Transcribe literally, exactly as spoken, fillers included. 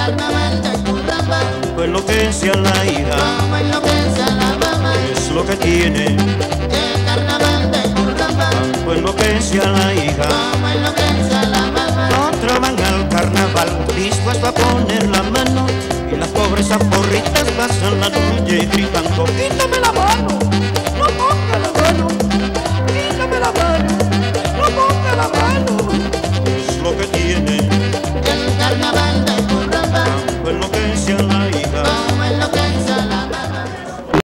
carnaval de Curramba. Pues lo que sea la hija, Como es lo que sea la mamá. es lo que tiene. El carnaval de Curramba. Pues lo que sea la hija, Como es lo que sea la mamá. otros van al carnaval dispuesto a poner la mano y las pobres aporritas pasan la noche gritando: ¡quítame la mano!